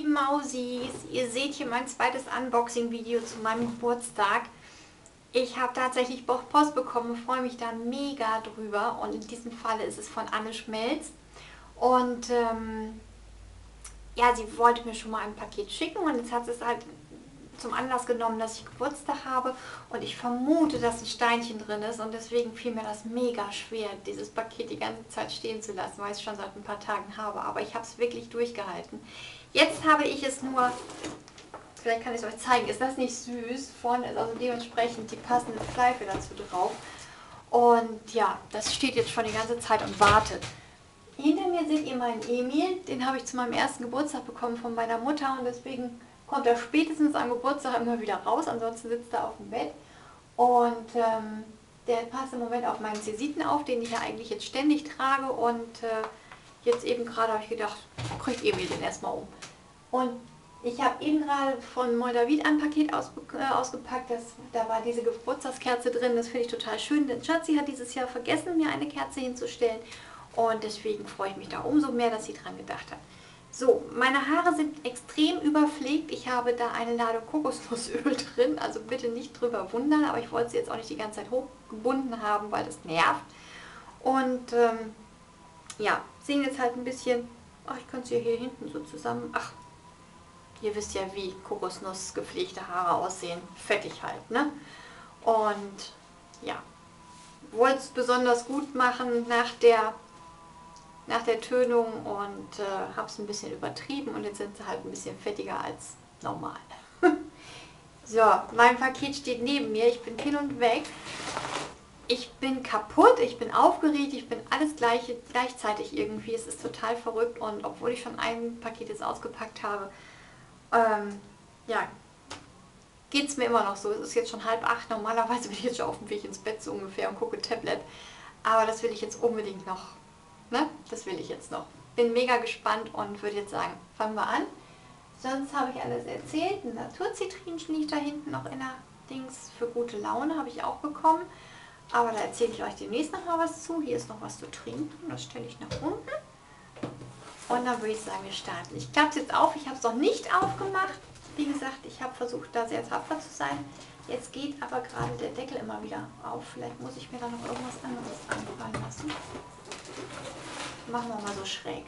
lieben Mausis, ihr seht hier mein zweites Unboxing-Video zu meinem Geburtstag. Ich habe tatsächlich Post bekommen und freue mich da mega drüber. Und in diesem Falle ist es von Anne Schmelz. Und ja, sie wollte mir schon mal ein Paket schicken und jetzt hat sie es halt zum Anlass genommen, dass ich Geburtstag habe und ich vermute, dass ein Steinchen drin ist und deswegen fiel mir das mega schwer, dieses Paket die ganze Zeit stehen zu lassen, weil ich es schon seit ein paar Tagen habe, aber ich habe es wirklich durchgehalten. Jetzt habe ich es nur, vielleicht kann ich es euch zeigen, ist das nicht süß? Vorne ist also dementsprechend die passende Schleife dazu drauf und ja, das steht jetzt schon die ganze Zeit und wartet. Hinter mir seht ihr meinen Emil, den habe ich zu meinem ersten Geburtstag bekommen von meiner Mutter und deswegen kommt er spätestens am Geburtstag immer wieder raus, ansonsten sitzt er auf dem Bett. Und der passt im Moment auf meinen Zesiten auf, den ich ja eigentlich jetzt ständig trage. Und jetzt eben gerade habe ich gedacht, kriegt Emil den erstmal um. Und ich habe eben gerade von Moldavit ein Paket ausgepackt, da war diese Geburtstagskerze drin, das finde ich total schön. Denn Schatzi hat dieses Jahr vergessen, mir eine Kerze hinzustellen. Und deswegen freue ich mich da umso mehr, dass sie dran gedacht hat. So, meine Haare sind extrem überpflegt. Ich habe da eine Ladung Kokosnussöl drin, also bitte nicht drüber wundern, aber ich wollte sie jetzt auch nicht die ganze Zeit hochgebunden haben, weil das nervt. Und ja, sehen jetzt halt ein bisschen, ach, ich könnte sie hier hinten so zusammen, ach, ihr wisst ja, wie Kokosnuss gepflegte Haare aussehen, fettig halt, ne? Und ja, wollte es besonders gut machen nach der Tönung und habe es ein bisschen übertrieben und jetzt sind sie halt ein bisschen fettiger als normal. So, mein Paket steht neben mir, ich bin hin und weg. Ich bin kaputt, ich bin aufgeregt, ich bin alles gleichzeitig irgendwie. Es ist total verrückt und obwohl ich schon ein Paket jetzt ausgepackt habe, ja, geht es mir immer noch so. Es ist jetzt schon 7:30, normalerweise bin ich jetzt schon auf dem Weg ins Bett so ungefähr und gucke Tablet. Aber das will ich jetzt unbedingt noch. Ne? Das will ich jetzt noch. Bin mega gespannt und würde jetzt sagen, fangen wir an. Sonst habe ich alles erzählt. Ein Naturzitrinchen liegt da hinten noch in der Dings für gute Laune, habe ich auch bekommen. Aber da erzähle ich euch demnächst noch mal was zu. Hier ist noch was zu trinken. Das stelle ich nach unten. Und dann würde ich sagen, wir starten. Ich klappe es jetzt auf. Ich habe es noch nicht aufgemacht. Wie gesagt, ich habe versucht, da sehr tapfer zu sein. Jetzt geht aber gerade der Deckel immer wieder auf. Vielleicht muss ich mir da noch irgendwas anderes einfallen lassen. Machen wir mal so schräg.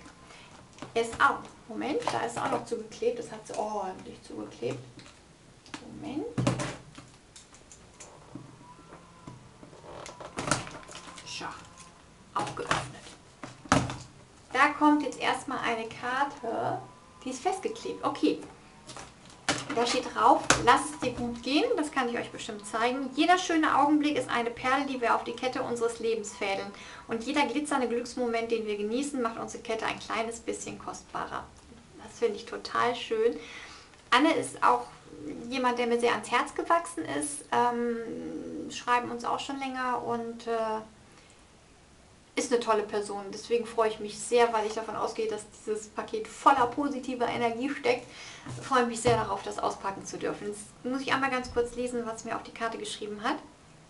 Moment, da ist auch noch zugeklebt. Das hat sie ordentlich zugeklebt. Moment. So, auch geöffnet. Da kommt jetzt erstmal eine Karte. Die ist festgeklebt. Okay. Da steht drauf, lass es dir gut gehen, das kann ich euch bestimmt zeigen. Jeder schöne Augenblick ist eine Perle, die wir auf die Kette unseres Lebens fädeln. Und jeder glitzernde Glücksmoment, den wir genießen, macht unsere Kette ein kleines bisschen kostbarer. Das finde ich total schön. Anne ist auch jemand, der mir sehr ans Herz gewachsen ist. Schreiben uns auch schon länger und ist eine tolle Person. Deswegen freue ich mich sehr, weil ich davon ausgehe, dass dieses Paket voller positiver Energie steckt. Ich freue mich sehr darauf, das auspacken zu dürfen. Jetzt muss ich einmal ganz kurz lesen, was mir auf die Karte geschrieben hat.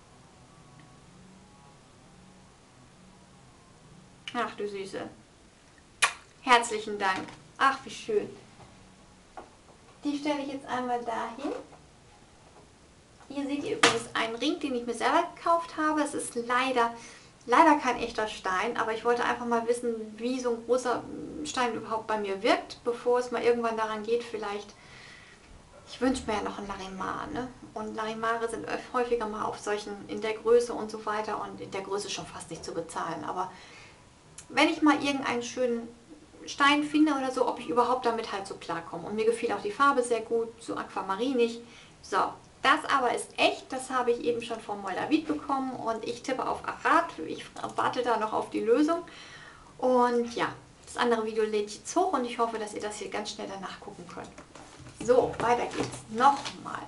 Ach du Süße. Herzlichen Dank. Ach, wie schön. Die stelle ich jetzt einmal dahin. Hier seht ihr übrigens einen Ring, den ich mir selber gekauft habe. Es ist leider kein echter Stein, aber ich wollte einfach mal wissen, wie so ein großer Stein überhaupt bei mir wirkt, bevor es mal irgendwann daran geht, vielleicht, ich wünsche mir ja noch ein Larimar, ne? Und Larimare sind häufiger mal auf solchen, in der Größe und so weiter und in der Größe schon fast nicht zu bezahlen, aber wenn ich mal irgendeinen schönen Stein finde oder so, ob ich überhaupt damit halt so klarkomme. Und mir gefiel auch die Farbe sehr gut, so aquamarinig. So. Das aber ist echt, das habe ich eben schon vom Moldavit bekommen und ich tippe auf Achat. Ich warte da noch auf die Lösung. Und ja, das andere Video lädt ich jetzt hoch und ich hoffe, dass ihr das hier ganz schnell danach gucken könnt. So, weiter geht's. Nochmal.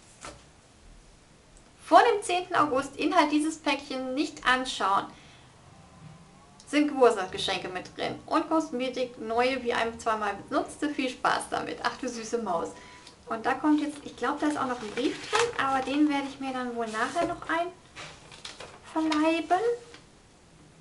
Vor dem 10. August Inhalt dieses Päckchen nicht anschauen. Sind Geburtstagsgeschenke mit drin und Kosmetik, neue wie einem zweimal benutzte. Viel Spaß damit. Ach du süße Maus. Und da kommt jetzt, ich glaube, da ist auch noch ein Brief drin, aber den werde ich mir dann wohl nachher noch einverleiben.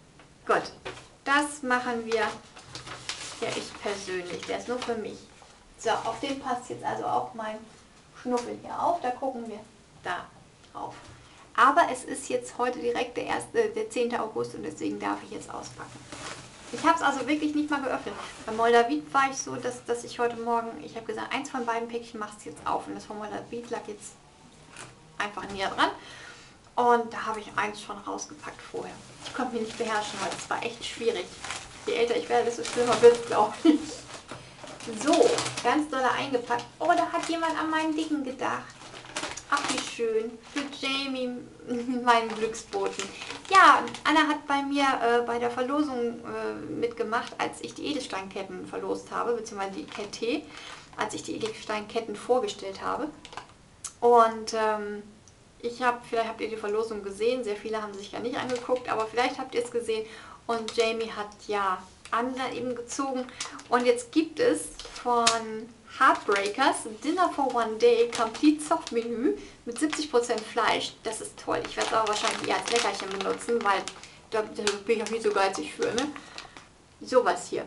Gut, das machen wir, ja ich persönlich, der ist nur für mich. So, auf den passt jetzt also auch mein Schnuffel hier auf. Da gucken wir da drauf. Aber es ist jetzt heute direkt der 10. August und deswegen darf ich jetzt auspacken. Ich habe es also wirklich nicht mal geöffnet. Bei Moldavit war ich so, dass ich heute Morgen, ich habe gesagt, eins von beiden Päckchen machst du jetzt auf. Und das von Moldavit lag jetzt einfach näher dran. Und da habe ich eins schon rausgepackt vorher. Ich konnte mich nicht beherrschen heute. Es war echt schwierig. Je älter ich werde, desto schlimmer wird es, glaube ich. So, ganz doll eingepackt. Oh, da hat jemand an meinen Dicken gedacht. Ach, wie schön. Für Jamie, meinen Glücksboten. Ja, Anna hat bei mir bei der Verlosung mitgemacht, als ich die Edelsteinketten verlost habe, beziehungsweise die Kette, als ich die Edelsteinketten vorgestellt habe. Und vielleicht habt ihr die Verlosung gesehen, sehr viele haben sich ja nicht angeguckt, aber vielleicht habt ihr es gesehen. Und Jamie hat ja Anna eben gezogen. Und jetzt gibt es von Heartbreakers Dinner for One Day Complete Soft Menü mit 70% Fleisch. Das ist toll. Ich werde es aber wahrscheinlich eher als Leckerchen benutzen, weil da bin ich auch nicht so geizig für, ne? Sowas hier.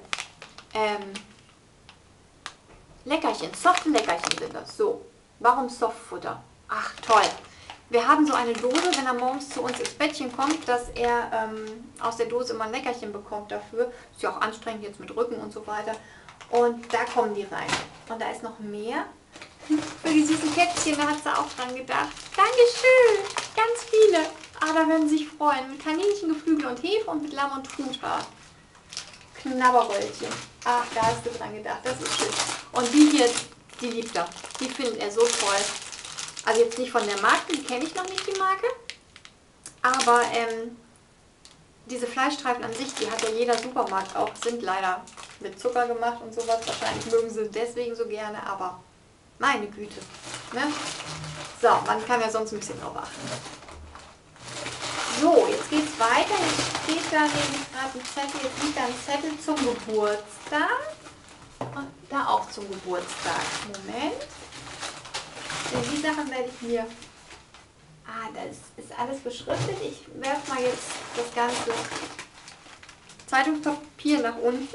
Leckerchen, softe Leckerchen sind das. So, warum Softfutter? Ach, toll. Wir haben so eine Dose, wenn er morgens zu uns ins Bettchen kommt, dass er aus der Dose immer ein Leckerchen bekommt dafür. Ist ja auch anstrengend jetzt mit Rücken und so weiter. Und da kommen die rein. Und da ist noch mehr. Für die süßen Kätzchen, da hat sie auch dran gedacht. Dankeschön! Ganz viele. Ah, da werden sie sich freuen. Mit Kaninchengeflügel und Hefe und mit Lamm und Truthahn. Knabberröllchen. Ach, da hast du dran gedacht. Das ist schön. Und die hier, die liebt er. Die findet er so toll. Also jetzt nicht von der Marke, die kenne ich noch nicht, die Marke. Aber diese Fleischstreifen an sich, die hat ja jeder Supermarkt auch, sind leider mit Zucker gemacht und sowas. Wahrscheinlich mögen sie deswegen so gerne, aber meine Güte. Ne? So, man kann ja sonst ein bisschen drauf achten. So, jetzt geht's weiter. Jetzt steht da nämlich gerade ein Zettel, jetzt liegt da ein Zettel zum Geburtstag. Und da auch zum Geburtstag. Moment. Denn die Sachen werde ich mir... Ah, das ist alles beschriftet. Ich werfe mal jetzt das ganze Zeitungspapier nach unten.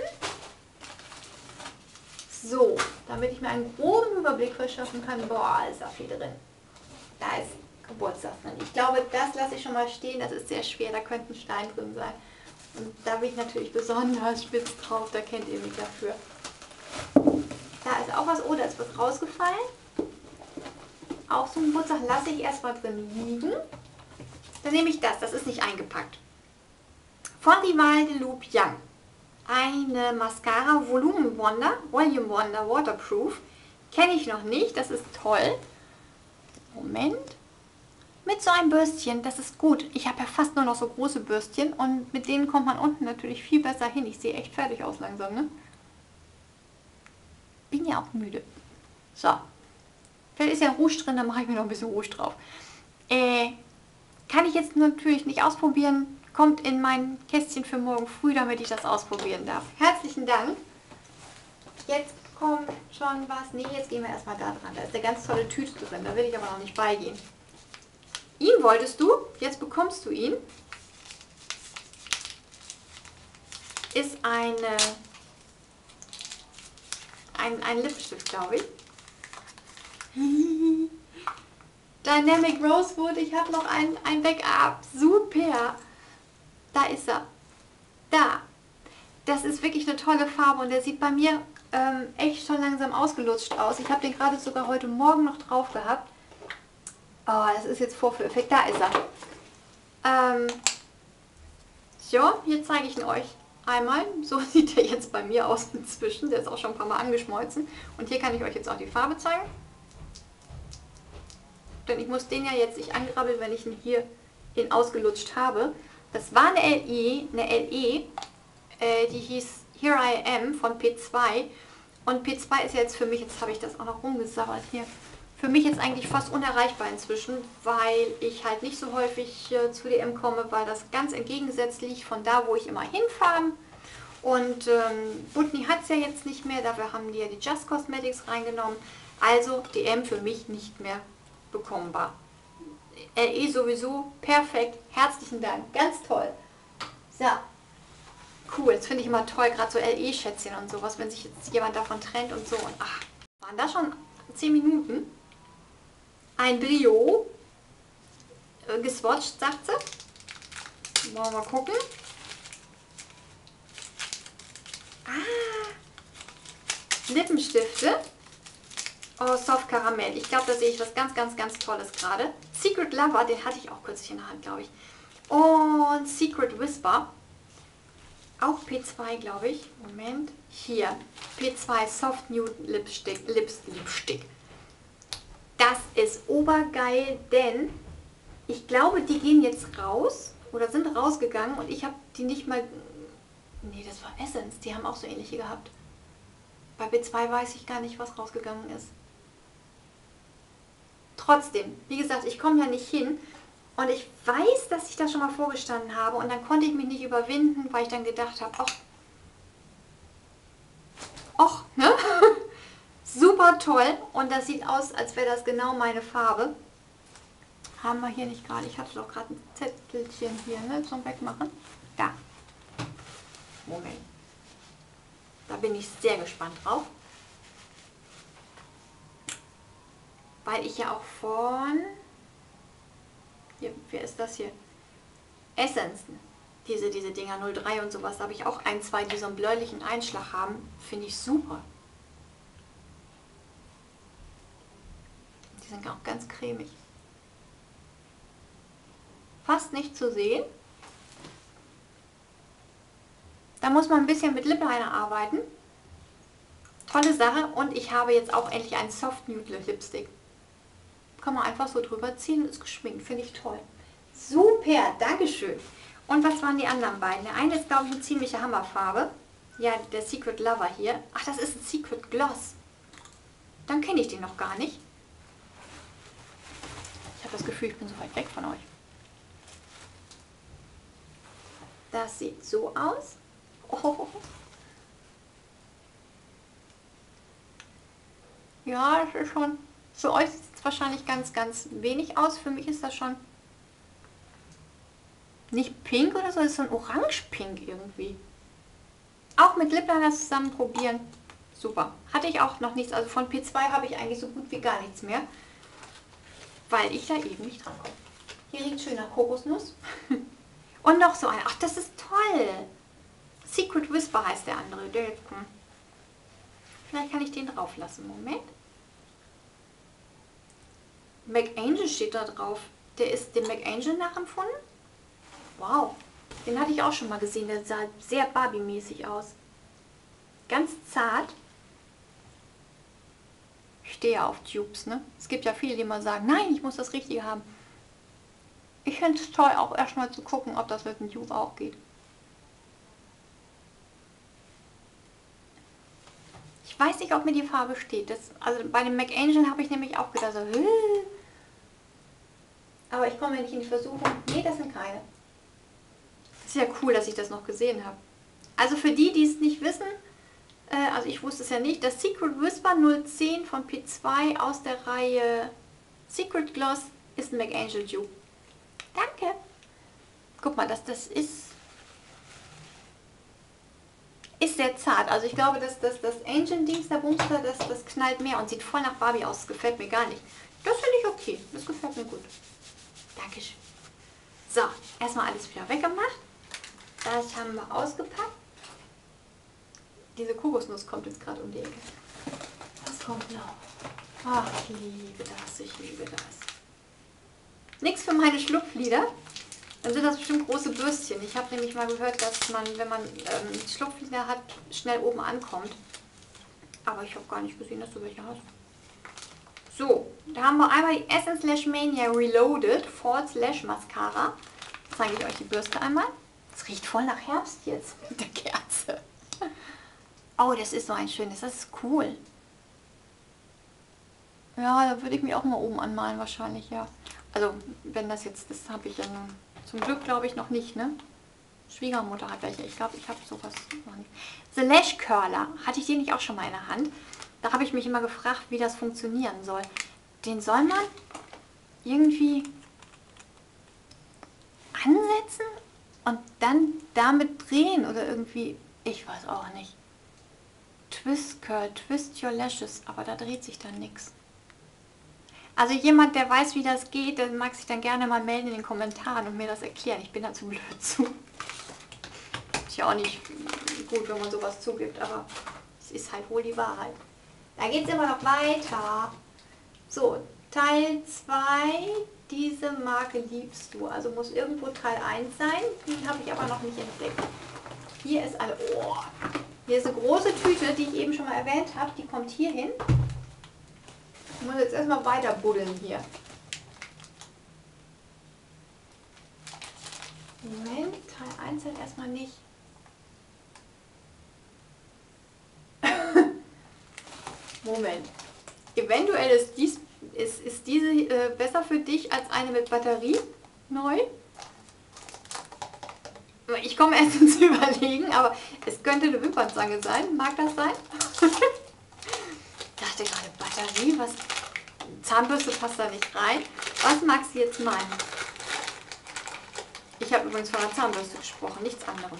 So, damit ich mir einen groben Überblick verschaffen kann. Boah, ist da viel drin. Da ist Geburtstag drin. Ich glaube, das lasse ich schon mal stehen. Das ist sehr schwer. Da könnte ein Stein drin sein. Und da bin ich natürlich besonders spitz drauf. Da kennt ihr mich dafür. Da ist auch was. Oh, da ist was rausgefallen. Auch so ein Geburtstag lasse ich erstmal drin liegen. Dann nehme ich das. Das ist nicht eingepackt. Von Rival de Loop Young. Eine Mascara Volume Wonder Waterproof. Kenne ich noch nicht. Das ist toll. Moment. Mit so einem Bürstchen. Das ist gut. Ich habe ja fast nur noch so große Bürstchen. Und mit denen kommt man unten natürlich viel besser hin. Ich sehe echt fertig aus langsam, ne? Bin ja auch müde. So. Vielleicht ist ja Rouge drin, dann mache ich mir noch ein bisschen Rouge drauf. Kann ich jetzt natürlich nicht ausprobieren. Kommt in mein Kästchen für morgen früh, damit ich das ausprobieren darf. Herzlichen Dank. Jetzt kommt schon was. Nee, jetzt gehen wir erstmal da dran. Da ist eine ganz tolle Tüte drin. Da will ich aber noch nicht beigehen. Ihn wolltest du? Jetzt bekommst du ihn. Ist ein Lippenstift, glaube ich. Dynamic Rosewood, ich habe noch ein Backup. Super. Da ist er. Da. Das ist wirklich eine tolle Farbe und der sieht bei mir echt schon langsam ausgelutscht aus. Ich habe den gerade sogar heute Morgen noch drauf gehabt. Oh, das ist jetzt Vorführeffekt. Da ist er. So, hier zeige ich ihn euch einmal. So sieht er jetzt bei mir aus inzwischen. Der ist auch schon ein paar Mal angeschmolzen. Und hier kann ich euch jetzt auch die Farbe zeigen. Denn ich muss den ja jetzt nicht angrabbeln, wenn ich ihn hier ausgelutscht habe. Das war eine LE, die hieß Here I Am von P2. Und P2 ist jetzt für mich, jetzt habe ich das auch noch rumgesabbert hier, für mich jetzt eigentlich fast unerreichbar inzwischen, weil ich halt nicht so häufig zu DM komme, weil das ganz entgegengesetzt liegt von da, wo ich immer hinfahre. Und Butni hat es ja jetzt nicht mehr, dafür haben die ja die Just Cosmetics reingenommen. Also DM für mich nicht mehr bekommbar. LE sowieso perfekt. Herzlichen Dank. Ganz toll. So. Cool. Das finde ich immer toll. Gerade so LE-Schätzchen und sowas, wenn sich jetzt jemand davon trennt und so. Und ach, Waren das schon 10 Minuten? Ein Trio. Geswatcht, sagt sie. Wollen wir mal gucken. Ah, Lippenstifte. Oh, Soft Karamell. Ich glaube, da sehe ich was ganz, ganz, ganz Tolles gerade. Secret Lover, den hatte ich auch kürzlich in der Hand, glaube ich. Und Secret Whisper. Auch P2, glaube ich. Moment. Hier. P2 Soft Nude Lipstick. Das ist obergeil, denn ich glaube, die gehen jetzt raus oder sind rausgegangen und ich habe die nicht mal... Nee, das war Essence. Die haben auch so ähnliche gehabt. Bei B2 weiß ich gar nicht, was rausgegangen ist. Trotzdem, wie gesagt, ich komme ja nicht hin und ich weiß, dass ich da schon mal vorgestanden habe und dann konnte ich mich nicht überwinden, weil ich dann gedacht habe, ach, ne? Super toll und das sieht aus, als wäre das genau meine Farbe. Haben wir hier nicht gerade, ich hatte doch gerade ein Zettelchen hier, ne, zum Wegmachen. Da. Moment. Da bin ich sehr gespannt drauf. Weil ich ja auch von... Hier, wer ist das hier? Essence. Diese Dinger 03 und sowas. Da habe ich auch ein, zwei, die so einen bläulichen Einschlag haben. Finde ich super. Die sind auch ganz cremig. Fast nicht zu sehen. Da muss man ein bisschen mit Lip Liner arbeiten. Tolle Sache. Und ich habe jetzt auch endlich einen Soft Nude Lipstick. Kann man einfach so drüber ziehen und ist geschminkt. Finde ich toll. Super, Dankeschön. Und was waren die anderen beiden? Der eine ist, glaube ich, eine ziemliche Hammerfarbe. Ja, der Secret Lover hier. Ach, das ist ein Secret Gloss. Dann kenne ich den noch gar nicht. Ich habe das Gefühl, ich bin so weit weg von euch. Das sieht so aus. Oh. Ja, das ist schon... Für euch sieht es wahrscheinlich ganz, ganz wenig aus. Für mich ist das schon nicht pink oder so, das ist so ein orange-pink irgendwie. Auch mit Lip Liner zusammen probieren. Super. Hatte ich auch noch nichts. Also von P2 habe ich eigentlich so gut wie gar nichts mehr. Weil ich da eben nicht dran komme. Hier riecht schön nach Kokosnuss. Und noch so ein. Ach, das ist toll. Secret Whisper heißt der andere. Vielleicht kann ich den drauf lassen. Moment. McAngel steht da drauf. Der ist dem McAngel nachempfunden. Wow. Den hatte ich auch schon mal gesehen. Der sah sehr Barbie-mäßig aus. Ganz zart. Ich stehe ja auf Dupes, ne? Es gibt ja viele, die mal sagen, nein, ich muss das Richtige haben. Ich finde es toll, auch erstmal zu gucken, ob das mit dem Dupe auch geht. Ich weiß nicht, ob mir die Farbe steht. Also bei dem McAngel habe ich nämlich auch gedacht, so, aber ich komme ja nicht in die Versuchung. Nee, das sind keine. Das ist ja cool, dass ich das noch gesehen habe. Also für die, die es nicht wissen, also ich wusste es ja nicht, das Secret Whisper 010 von P2 aus der Reihe Secret Gloss ist ein McAngel Dupe. Danke. Guck mal, das ist sehr zart. Also ich glaube, dass das Angel-Dings, der Bumster, das knallt mehr und sieht voll nach Barbie aus. Das gefällt mir gar nicht. Das finde ich okay. Das gefällt mir gut. Dankeschön. So, erstmal alles wieder weggemacht. Das haben wir ausgepackt. Diese Kokosnuss kommt jetzt gerade um die Ecke. Was kommt noch? Ach, ich liebe das. Ich liebe das. Nichts für meine Schlupflider. Dann sind das bestimmt große Bürstchen. Ich habe nämlich mal gehört, dass man, wenn man Schlupflider hat, schnell oben ankommt. Aber ich habe gar nicht gesehen, dass du welche hast. So, da haben wir einmal die Essence Lash Mania Reloaded False Lash Mascara. Zeige ich euch die Bürste einmal. Es riecht voll nach Herbst jetzt mit der Kerze. Oh, das ist so ein schönes, das ist cool. Ja, da würde ich mich auch mal oben anmalen wahrscheinlich, ja. Also, wenn das jetzt, das habe ich ja nun zum Glück, glaube ich, noch nicht, ne? Schwiegermutter hat welche. Ich glaube, ich habe sowas noch nicht. The Lash Curler. Hatte ich den nicht auch schon mal in der Hand? Da habe ich mich immer gefragt, wie das funktionieren soll. Den soll man irgendwie ansetzen und dann damit drehen oder irgendwie, ich weiß auch nicht. Twist Curl, Twist Your Lashes, aber da dreht sich dann nichts. Also jemand, der weiß, wie das geht, der mag sich dann gerne mal melden in den Kommentaren und mir das erklären. Ich bin da zu blöd zu. Ist ja auch nicht gut, wenn man sowas zugibt, aber es ist halt wohl die Wahrheit. Da geht es immer noch weiter. So, Teil 2, diese Marke liebst du. Also muss irgendwo Teil 1 sein. Den habe ich aber noch nicht entdeckt. Hier ist eine, oh, hier ist eine große Tüte, die ich eben schon mal erwähnt habe. Die kommt hier hin. Ich muss jetzt erstmal weiter buddeln hier. Moment, Teil 1 halt erstmal nicht. Moment. Eventuell ist diese besser für dich als eine mit Batterie. Neu. Ich komme erst ins Überlegen, aber es könnte eine Wimpernzange sein. Mag das sein? Ich dachte gerade, Batterie, was? Zahnbürste passt da nicht rein. Was magst du jetzt meinen? Ich habe übrigens von der Zahnbürste gesprochen, nichts anderes.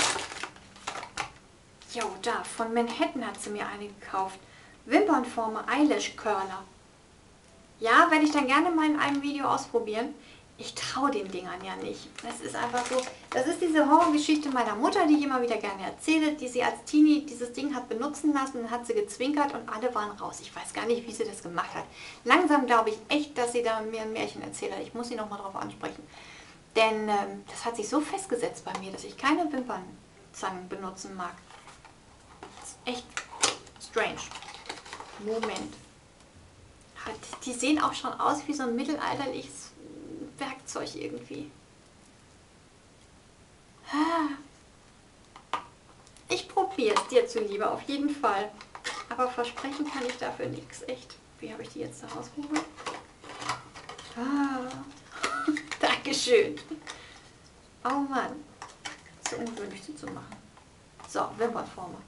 Jo, da, von Manhattan hat sie mir eine gekauft. Wimpernformer, Eyelash Curler. Ja, werde ich dann gerne mal in einem Video ausprobieren. Ich traue den Dingern ja nicht. Das ist einfach so, das ist diese Horrorgeschichte meiner Mutter, die ich immer wieder gerne erzähle, die sie als Teenie dieses Ding hat benutzen lassen, dann hat sie gezwinkert und alle waren raus. Ich weiß gar nicht, wie sie das gemacht hat. Langsam glaube ich echt, dass sie da mir ein Märchen erzählt hat. Ich muss sie nochmal drauf ansprechen. Denn das hat sich so festgesetzt bei mir, dass ich keine Wimpernzangen benutzen mag. Das ist echt strange. Moment. Die sehen auch schon aus wie so ein mittelalterliches Werkzeug irgendwie. Ich probiere es dir zuliebe, auf jeden Fall. Aber versprechen kann ich dafür nichts. Echt. Wie habe ich die jetzt da rausgeholt? Dankeschön. Oh Mann. So ungewöhnlich zu machen. So, Wimpernformer.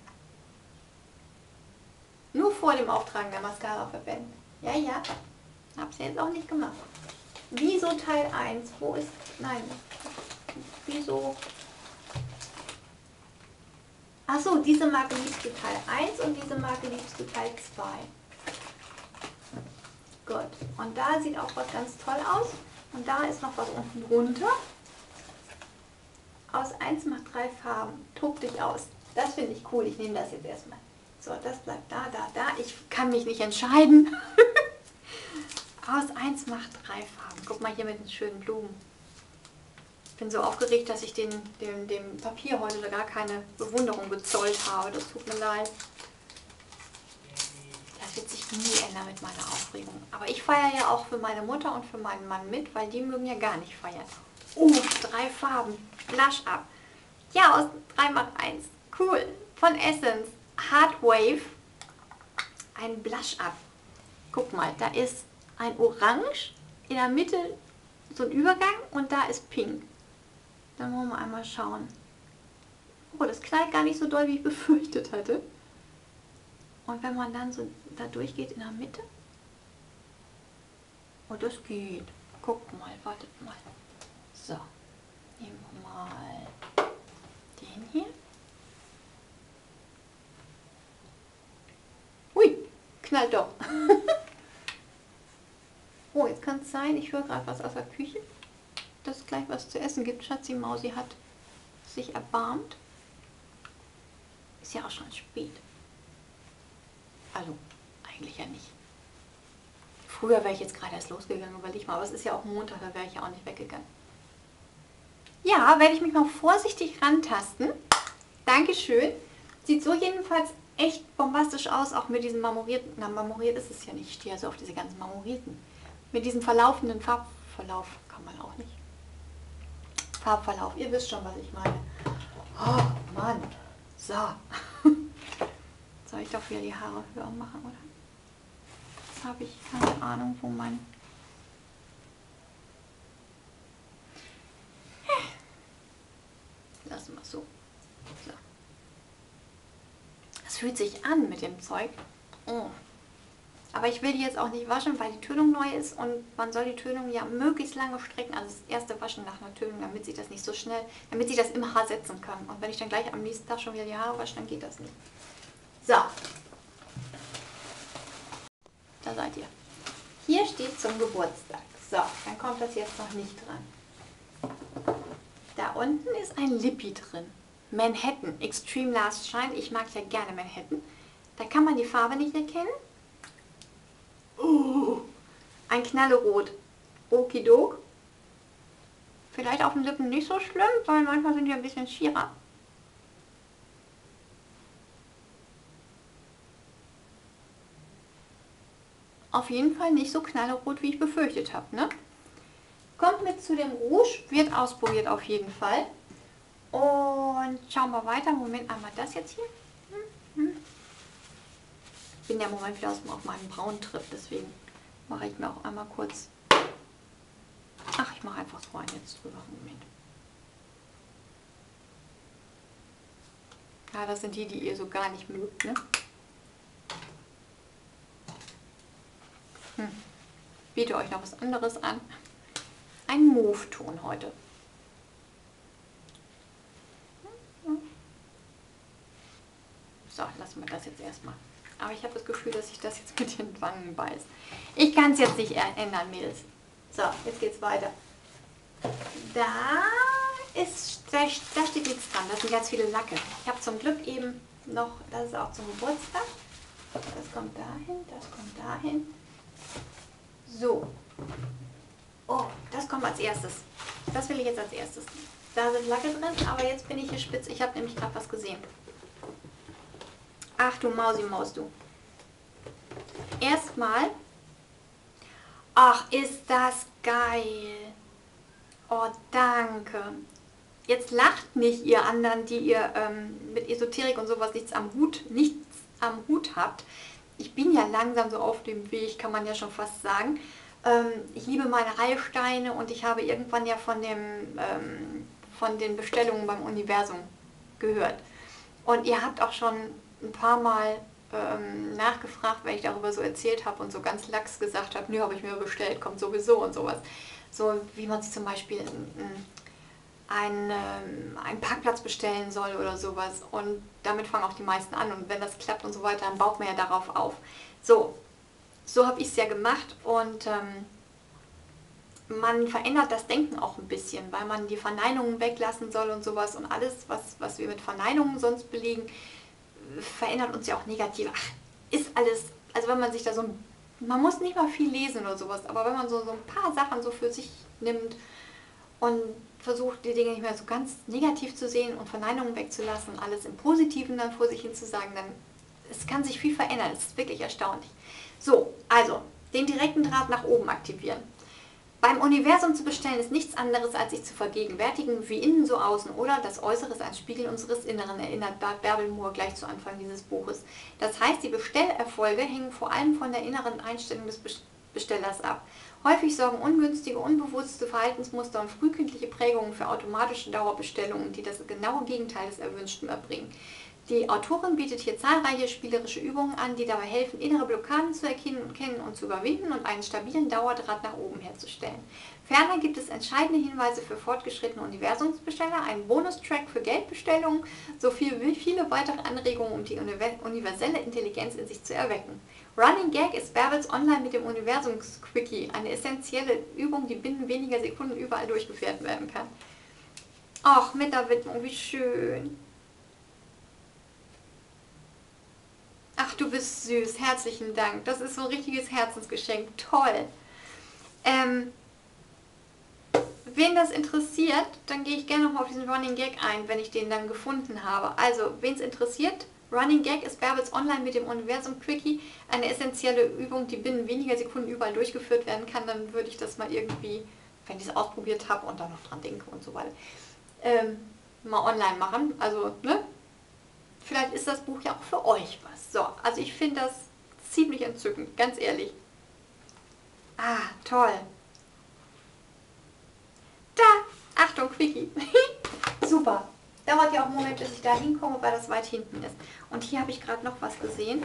Nur vor dem Auftragen der Mascara verwenden. Ja, ja. Hab's jetzt auch nicht gemacht. Wieso Teil 1? Wo ist... Nein. Wieso... Achso, diese Marke liebst du Teil 1 und diese Marke liebst du Teil 2. Gut. Und da sieht auch was ganz toll aus. Und da ist noch was unten drunter. Aus 1 macht 3 Farben. Tob dich aus. Das finde ich cool. Ich nehme das jetzt erstmal. So, das bleibt da, da, da. Ich kann mich nicht entscheiden. Aus 1 macht 3 Farben. Guck mal hier mit den schönen Blumen. Ich bin so aufgeregt, dass ich dem Papier heute gar keine Bewunderung gezollt habe. Das tut mir leid. Das wird sich nie ändern mit meiner Aufregung. Aber ich feiere ja auch für meine Mutter und für meinen Mann mit, weil die mögen ja gar nicht feiern. Oh, 3 Farben. Blush Up. Ja, aus 3 macht 1. Cool. Von Essence. Hard Wave. Ein Blush Up. Guck mal, da ist ein Orange, in der Mitte so ein Übergang und da ist Pink. Dann wollen wir einmal schauen. Oh, das knallt gar nicht so doll, wie ich befürchtet hatte. Und wenn man dann so da durchgeht in der Mitte. Oh, das geht. Guck mal, wartet mal. So, nehmen wir mal den hier. Hui, knallt doch. Oh, jetzt kann es sein, ich höre gerade was aus der Küche, dass es gleich was zu essen gibt. Schatzi Mausi hat sich erbarmt. Ist ja auch schon spät. Also, eigentlich ja nicht. Früher wäre ich jetzt gerade erst losgegangen, überleg mal, aber es ist ja auch Montag, da wäre ich ja auch nicht weggegangen. Ja, werde ich mich mal vorsichtig rantasten. Dankeschön. Sieht so jedenfalls echt bombastisch aus, auch mit diesem marmorierten, na marmoriert ist es ja nicht, ich stehe also auf diese ganzen marmorierten. Mit diesem verlaufenden Farbverlauf kann man auch nicht. Farbverlauf, ihr wisst schon, was ich meine. Oh Mann, so. Soll ich doch wieder die Haare höher machen, oder? Jetzt habe ich keine Ahnung, wo mein... Lassen wir es so. So. Es fühlt sich an mit dem Zeug. Oh. Aber ich will die jetzt auch nicht waschen, weil die Tönung neu ist und man soll die Tönung ja möglichst lange strecken, also das erste Waschen nach einer Tönung, damit sie das nicht so schnell, damit sie das im Haar setzen kann. Und wenn ich dann gleich am nächsten Tag schon wieder die Haare wasche, dann geht das nicht. So. Da seid ihr. Hier steht zum Geburtstag. So, dann kommt das jetzt noch nicht dran. Da unten ist ein Lippi drin. Manhattan, Extreme Last Shine. Ich mag ja gerne Manhattan. Da kann man die Farbe nicht erkennen. Ein Knallerot. Okidok. Vielleicht auf den Lippen nicht so schlimm, weil manchmal sind die ein bisschen schierer. Auf jeden Fall nicht so knallerot, wie ich befürchtet habe, ne? Kommt mit zu dem Rouge, wird ausprobiert auf jeden Fall. Und schauen wir weiter. Moment, einmal das jetzt hier. Ich bin ja im Moment wieder auf meinem Braun-Trip, deswegen mache ich mir auch einmal kurz... Ach, ich mache einfach so einen jetzt drüber. Moment. Ja, das sind die, die ihr so gar nicht mögt, ne? Biete euch noch was anderes an. Ein Mauve-Ton heute. So, lassen wir das jetzt erstmal. Aber ich habe das Gefühl, dass ich das jetzt mit den Wangen beiß. Ich kann es jetzt nicht ändern, Mädels. So, jetzt geht's weiter. Da steht nichts dran. Das sind ganz viele Lacke. Ich habe zum Glück eben noch, das ist auch zum Geburtstag. Das kommt dahin, das kommt dahin. So. Oh, das kommt als erstes. Das will ich jetzt als erstes. Da sind Lacke drin, aber jetzt bin ich hier spitz. Ich habe nämlich gerade was gesehen. Ach du Mausi-Maus, du. Erstmal. Ach, ist das geil. Oh, danke. Jetzt lacht nicht ihr anderen, die ihr mit Esoterik und sowas nichts am Hut habt. Ich bin ja langsam so auf dem Weg, kann man ja schon fast sagen. Ich liebe meine Heilsteine und ich habe irgendwann ja von den Bestellungen beim Universum gehört. Und ihr habt auch schon ein paar Mal nachgefragt, wenn ich darüber so erzählt habe und so ganz lax gesagt habe, nö, habe ich mir bestellt, kommt sowieso und sowas. So wie man sich zum Beispiel einen Parkplatz bestellen soll oder sowas. Und damit fangen auch die meisten an. Und wenn das klappt und so weiter, dann baut man ja darauf auf. So habe ich es ja gemacht und man verändert das Denken auch ein bisschen, weil man die Verneinungen weglassen soll und sowas. Und alles, was wir mit Verneinungen sonst belegen, verändert uns ja auch negativ. Ach, ist alles, also wenn man sich da so, man muss nicht mal viel lesen oder sowas, aber wenn man so ein paar Sachen so für sich nimmt und versucht, die Dinge nicht mehr so ganz negativ zu sehen und Verneinungen wegzulassen, alles im Positiven dann vor sich hin zu sagen, dann es kann sich viel verändern. Es ist wirklich erstaunlich. So, also den direkten Draht nach oben aktivieren. Beim Universum zu bestellen ist nichts anderes, als sich zu vergegenwärtigen, wie innen so außen oder das Äußere ist ein Spiegel unseres Inneren, erinnert Bärbel Moore gleich zu Anfang dieses Buches. Das heißt, die Bestellerfolge hängen vor allem von der inneren Einstellung des Bestellers ab. Häufig sorgen ungünstige, unbewusste Verhaltensmuster und frühkindliche Prägungen für automatische Dauerbestellungen, die das genaue Gegenteil des Erwünschten erbringen. Die Autorin bietet hier zahlreiche spielerische Übungen an, die dabei helfen, innere Blockaden zu erkennen und zu überwinden und einen stabilen Dauerdraht nach oben herzustellen. Ferner gibt es entscheidende Hinweise für fortgeschrittene Universumsbesteller, einen Bonustrack für Geldbestellungen, sowie viele weitere Anregungen, um die universelle Intelligenz in sich zu erwecken. Running Gag ist Bärbels online mit dem Universums-Quickie, eine essentielle Übung, die binnen weniger Sekunden überall durchgeführt werden kann. Ach, mit der Widmung, wie schön. Ach, du bist süß. Herzlichen Dank. Das ist so ein richtiges Herzensgeschenk. Toll. Wen das interessiert, dann gehe ich gerne nochmal auf diesen Running Gag ein, wenn ich den dann gefunden habe. Also, wen es interessiert, Running Gag ist Bärbels online mit dem Universum Quickie eine essentielle Übung, die binnen weniger Sekunden überall durchgeführt werden kann. Dann würde ich das mal irgendwie, wenn ich es ausprobiert habe und dann noch dran denke und so weiter, mal online machen. Also, ne? Vielleicht ist das Buch ja auch für euch was. So, also ich finde das ziemlich entzückend, ganz ehrlich. Ah, toll. Da, Achtung, Quickie. Super. Dauert ja auch einen Moment, bis ich da hinkomme, weil das weit hinten ist. Und hier habe ich gerade noch was gesehen.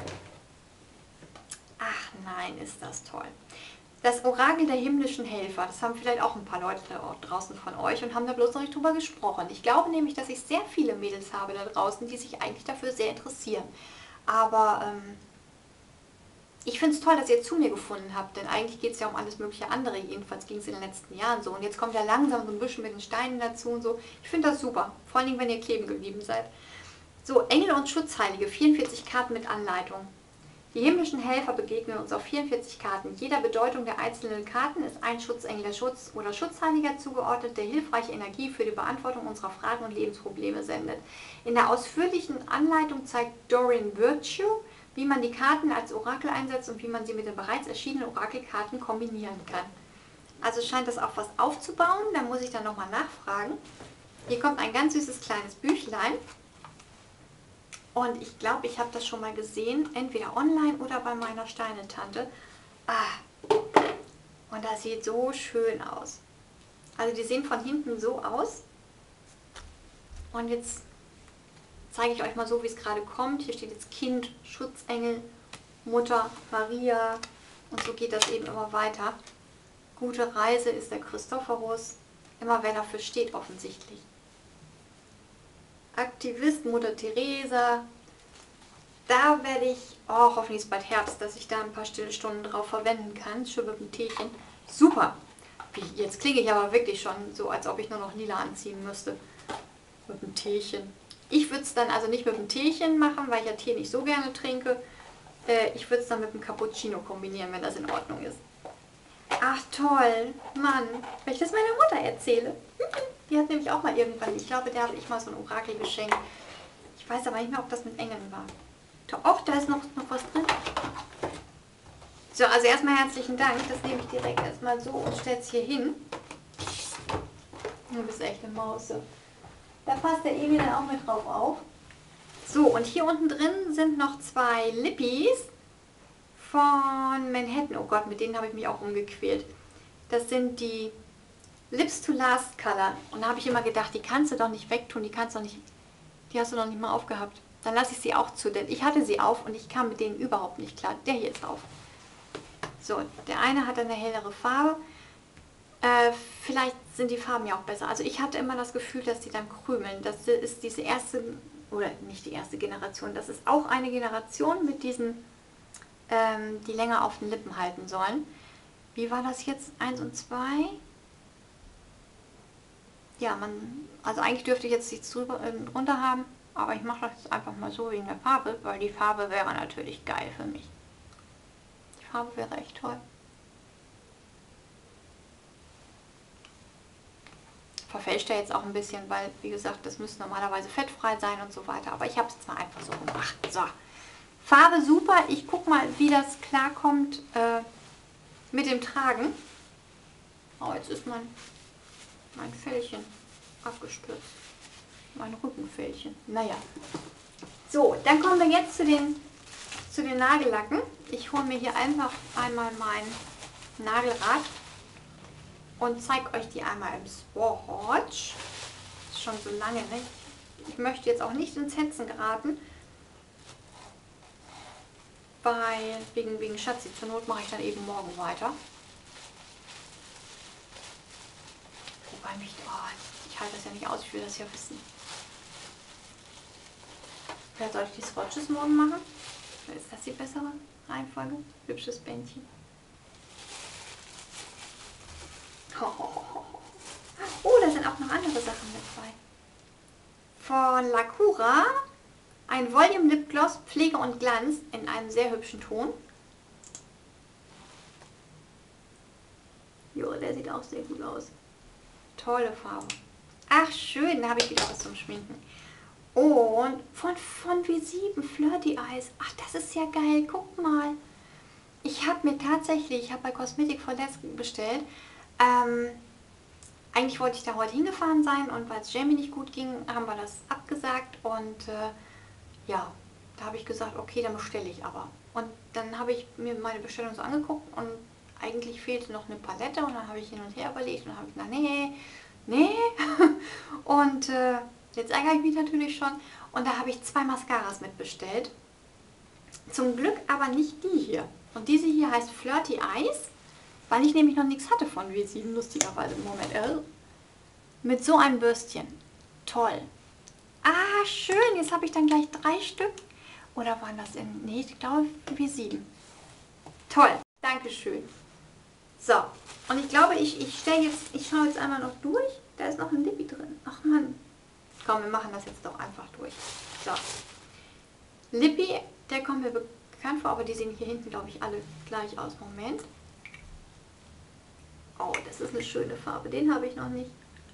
Ach nein, ist das toll. Das Orakel der himmlischen Helfer, das haben vielleicht auch ein paar Leute da draußen von euch und haben da bloß noch nicht drüber gesprochen. Ich glaube nämlich, dass ich sehr viele Mädels habe da draußen, die sich eigentlich dafür sehr interessieren. Aber ich finde es toll, dass ihr zu mir gefunden habt, denn eigentlich geht es ja um alles mögliche andere. Jedenfalls ging es in den letzten Jahren so. Und jetzt kommt ja langsam so ein bisschen mit den Steinen dazu und so. Ich finde das super, vor allem wenn ihr kleben geblieben seid. So, Engel und Schutzheilige, 44 Karten mit Anleitung. Die himmlischen Helfer begegnen uns auf 44 Karten. Jeder Bedeutung der einzelnen Karten ist ein Schutzengel der Schutz- oder Schutzheiliger zugeordnet, der hilfreiche Energie für die Beantwortung unserer Fragen und Lebensprobleme sendet. In der ausführlichen Anleitung zeigt Doreen Virtue, wie man die Karten als Orakel einsetzt und wie man sie mit den bereits erschienenen Orakelkarten kombinieren kann. Also scheint das auch was aufzubauen, da muss ich dann nochmal nachfragen. Hier kommt ein ganz süßes kleines Büchlein. Und ich glaube, ich habe das schon mal gesehen, entweder online oder bei meiner Steinetante. Und das sieht so schön aus. Also die sehen von hinten so aus. Und jetzt zeige ich euch mal so, wie es gerade kommt. Hier steht jetzt Kind, Schutzengel, Mutter, Maria. Und so geht das eben immer weiter. Gute Reise ist der Christophorus. Immer wer dafür steht offensichtlich. Aktivist, Mutter Teresa. Da werde ich, hoffentlich ist bald Herbst, dass ich da ein paar stille Stunden drauf verwenden kann. Schön mit dem Teechen. Super. Jetzt klinge ich aber wirklich schon so, als ob ich nur noch lila anziehen müsste. Mit dem Teechen. Ich würde es dann also nicht mit dem Teechen machen, weil ich ja Tee nicht so gerne trinke. Ich würde es dann mit dem Cappuccino kombinieren, wenn das in Ordnung ist. Ach toll, Mann, wenn ich das meiner Mutter erzähle. Die hat nämlich auch mal irgendwann, ich glaube, der habe ich mal so ein Orakel geschenkt. Ich weiß aber nicht mehr, ob das mit Engeln war. Doch, da ist noch was drin. So, also erstmal herzlichen Dank. Das nehme ich direkt erstmal so und stelle es hier hin. Du bist echt eine Maus. Da passt der Emil dann auch mit drauf auf. So, und hier unten drin sind noch 2 Lippies von Manhattan. Oh Gott, mit denen habe ich mich auch umgequält. Das sind die Lips to Last Color. Und da habe ich immer gedacht, die kannst du doch nicht wegtun, die hast du noch nicht mal aufgehabt. Dann lasse ich sie auch zu, denn ich hatte sie auf und ich kam mit denen überhaupt nicht klar. Der hier ist auf. So, der eine hat eine hellere Farbe. Vielleicht sind die Farben ja auch besser. Also ich hatte immer das Gefühl, dass die dann krümeln. Das ist diese erste, oder nicht die erste Generation, das ist auch eine Generation mit diesen, die länger auf den Lippen halten sollen. Wie war das jetzt? 1 und 2? Ja, also eigentlich dürfte ich jetzt nichts drunter haben, aber ich mache das jetzt einfach mal so wegen der Farbe, weil die Farbe wäre natürlich geil für mich. Die Farbe wäre echt toll. Verfälscht er jetzt auch ein bisschen, weil, wie gesagt, das müsste normalerweise fettfrei sein und so weiter. Aber ich habe es jetzt mal einfach so gemacht. So, Farbe super. Ich gucke mal, wie das klarkommt mit dem Tragen. Oh, jetzt ist mein Fellchen abgestürzt. Mein Rückenfellchen. Naja. So, dann kommen wir jetzt zu den Nagellacken. Ich hole mir hier einfach einmal mein Nagelrad und zeige euch die einmal im Swatch. Ist schon so lange, ne? Ich möchte jetzt auch nicht ins Hetzen geraten, weil wegen Schatzi, zur Not mache ich dann eben morgen weiter. Wobei ich halte das ja nicht aus, ich will das ja wissen. Vielleicht soll ich die Swatches morgen machen? Ist das die bessere Reihenfolge? Hübsches Bändchen. Oh, da sind auch noch andere Sachen mit bei. Von Lacura ein Volume Lip Gloss, Pflege und Glanz in einem sehr hübschen Ton. Jo, der sieht auch sehr gut aus. Tolle Farbe. Ach schön, da habe ich wieder was zum Schminken. Und von V7 Flirty Eyes. Ach, das ist ja geil. Guck mal. Ich habe bei Cosmetic for Less bestellt. Eigentlich wollte ich da heute hingefahren sein und weil es Jamie nicht gut ging, haben wir das abgesagt und ja, da habe ich gesagt, okay, dann bestelle ich aber. Und dann habe ich mir meine Bestellung so angeguckt und eigentlich fehlte noch eine Palette und dann habe ich hin und her überlegt und dann habe ich gedacht, nee. Und jetzt ärgere ich mich natürlich schon und da habe ich 2 Mascaras mitbestellt. Zum Glück aber nicht die hier. Und diese hier heißt Flirty Eyes. Weil ich nämlich noch nichts hatte von V7, lustigerweise im Moment. Mit so einem Bürstchen. Toll. Ah, schön. Jetzt habe ich dann gleich 3 Stück. Oder waren das in... Nee, ich glaube W7. Toll, Dankeschön. So, und ich glaube, ich schaue jetzt einmal noch durch. Da ist noch ein Lippy drin. Ach Mann. Komm, wir machen das jetzt doch einfach durch. So. Lippy, der kommt mir bekannt vor, aber die sehen hier hinten, glaube ich, alle gleich aus. Moment. Oh, das ist eine schöne Farbe. Den habe ich noch nicht.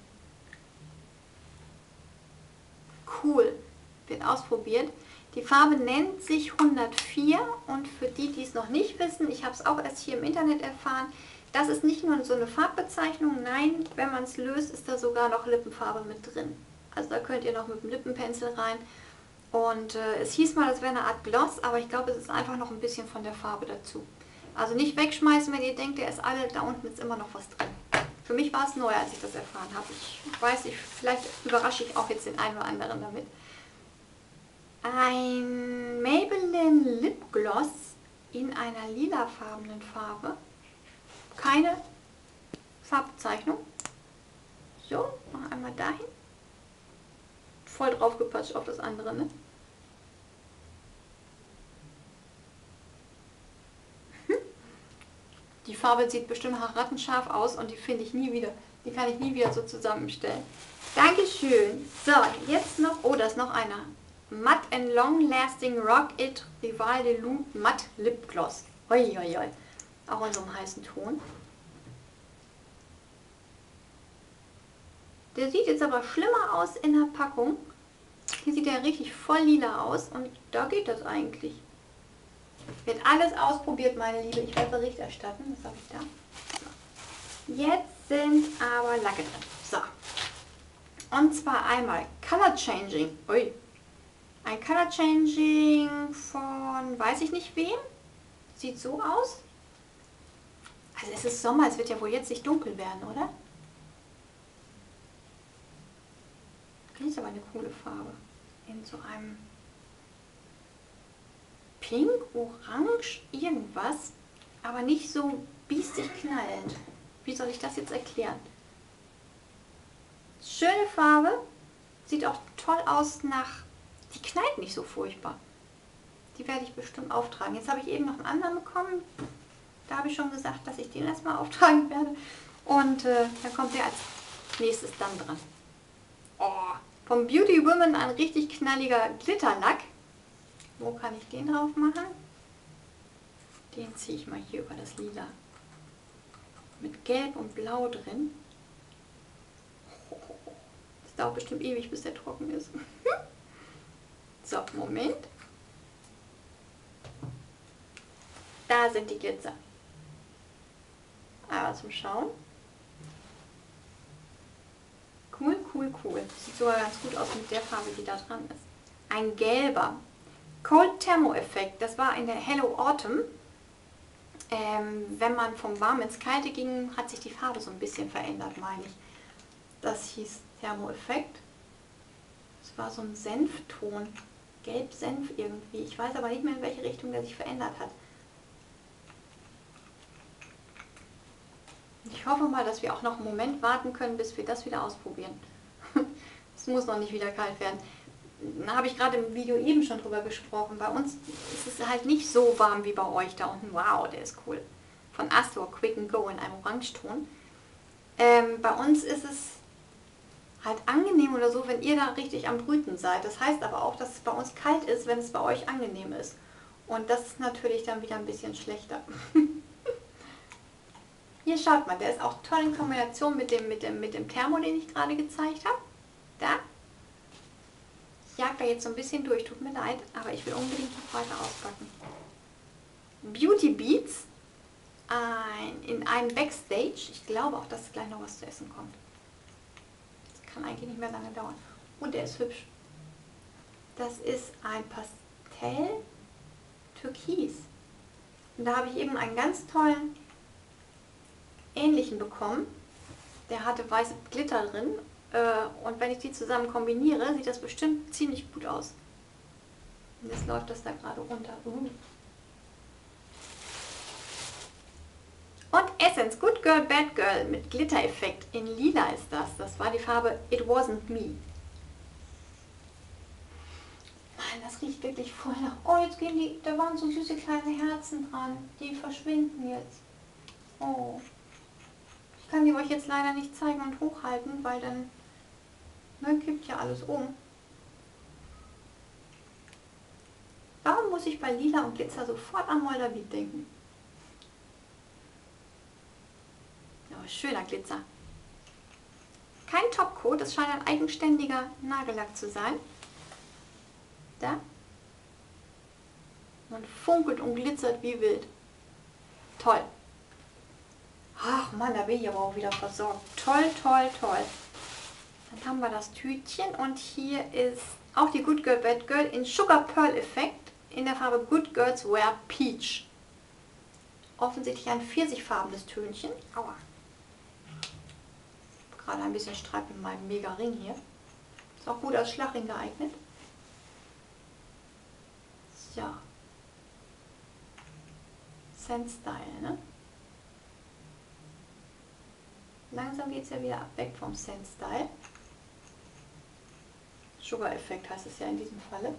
Cool. Wird ausprobiert. Die Farbe nennt sich 104 und für die, die es noch nicht wissen, ich habe es auch erst hier im Internet erfahren, das ist nicht nur so eine Farbbezeichnung, nein, wenn man es löst, ist da sogar noch Lippenfarbe mit drin. Also da könnt ihr noch mit dem Lippenpencil rein. Und es hieß mal, das wäre eine Art Gloss, aber ich glaube, es ist einfach noch ein bisschen von der Farbe dazu. Also nicht wegschmeißen, wenn ihr denkt, der ist alle, da unten ist immer noch was drin. Für mich war es neu, als ich das erfahren habe. Ich weiß, vielleicht überrasche ich auch jetzt den einen oder anderen damit. Ein Maybelline Lip Gloss in einer lilafarbenen Farbe. Keine Farbbezeichnung. So, noch einmal dahin. Voll drauf gepatscht auf das andere, ne? Die Farbe sieht bestimmt rattenscharf aus und die finde ich nie wieder. Die kann ich nie wieder so zusammenstellen. Dankeschön. So, jetzt noch, oh, da ist noch einer. Matte and Long Lasting Rock It Rival de Loom Matte Lip Gloss. Oi, oi, oi. Auch in so einem heißen Ton. Der sieht jetzt aber schlimmer aus in der Packung. Hier sieht er richtig voll lila aus und da geht das eigentlich. Wird alles ausprobiert, meine Liebe. Ich werde Bericht erstatten. Was habe ich da? So. Jetzt sind aber Lacke drin. So. Und zwar einmal Color Changing. Ui. Ein Color Changing von weiß ich nicht wem. Sieht so aus. Also es ist Sommer, es wird ja wohl jetzt nicht dunkel werden, oder? Das ist aber eine coole Farbe. In so einem Pink, Orange, irgendwas. Aber nicht so biestig knallend. Wie soll ich das jetzt erklären? Schöne Farbe. Sieht auch toll aus nach... Die knallt nicht so furchtbar. Die werde ich bestimmt auftragen. Jetzt habe ich eben noch einen anderen bekommen. Da habe ich schon gesagt, dass ich den erstmal auftragen werde. Und dann kommt der als nächstes dann dran. Oh, vom Beauty Woman ein richtig knalliger Glitterlack. Wo kann ich den drauf machen? Den ziehe ich mal hier über das Lila. Mit Gelb und Blau drin. Das dauert bestimmt ewig, bis der trocken ist. So, Moment. Da sind die Glitzer. Aber zum Schauen. Cool, cool, cool. Sieht sogar ganz gut aus mit der Farbe, die da dran ist. Ein gelber. Cold Thermo Effekt. Das war in der Hello Autumn. Wenn man vom Warm ins Kalte ging, hat sich die Farbe so ein bisschen verändert, meine ich. Das hieß Thermo Effekt. Das war so ein Senfton. Gelb-Senf irgendwie. Ich weiß aber nicht mehr, in welche Richtung der sich verändert hat. Ich hoffe mal, dass wir auch noch einen Moment warten können, bis wir das wieder ausprobieren. Es muss noch nicht wieder kalt werden. Da habe ich gerade im Video eben schon drüber gesprochen. Bei uns ist es halt nicht so warm wie bei euch da unten. Wow, der ist cool. Von Astor Quick and Go in einem Orangeton. Bei uns ist es halt angenehm oder so, wenn ihr da richtig am Brüten seid. Das heißt aber auch, dass es bei uns kalt ist, wenn es bei euch angenehm ist. Und das ist natürlich dann wieder ein bisschen schlechter. Hier schaut mal, der ist auch toll in Kombination mit dem Thermo, den ich gerade gezeigt habe. Da. Ich jag da jetzt so ein bisschen durch, tut mir leid, aber ich will unbedingt noch weiter auspacken. Beauty Beats in einem Backstage. Ich glaube auch, dass gleich noch was zu essen kommt. Das kann eigentlich nicht mehr lange dauern. Und der ist hübsch. Das ist ein Pastell Türkis. Und da habe ich eben einen ganz tollen ähnlichen bekommen. Der hatte weiße Glitter drin. Und wenn ich die zusammen kombiniere, sieht das bestimmt ziemlich gut aus. Und jetzt läuft das da gerade runter. Und Essence Good Girl Bad Girl mit Glitter-Effekt. In lila ist das. Das war die Farbe It Wasn't Me. Nein, das riecht wirklich voll nach... Oh, jetzt gehen die... Da waren so süße kleine Herzen dran. Die verschwinden jetzt. Oh. Ich kann die euch jetzt leider nicht zeigen und hochhalten, weil dann... Ne, kippt ja alles um. Warum muss ich bei Lila und Glitzer sofort an Moldavit denken? Ja, schöner Glitzer. Kein Topcoat, das scheint ein eigenständiger Nagellack zu sein. Da. Man funkelt und glitzert wie wild. Toll. Ach Mann, da bin ich aber auch wieder versorgt. Toll, toll, toll. Dann haben wir das Tütchen und hier ist auch die Good Girl Bad Girl in Sugar Pearl Effekt in der Farbe Good Girls Wear Peach. Offensichtlich ein pfirsichfarbenes Tönchen. Aua. Gerade ein bisschen Streit mit meinem Mega Ring hier. Ist auch gut als Schlagring geeignet. So. Sense Style, ne? Langsam geht es ja wieder weg vom Sense Style. Sugar Effekt heißt es ja in diesem Falle.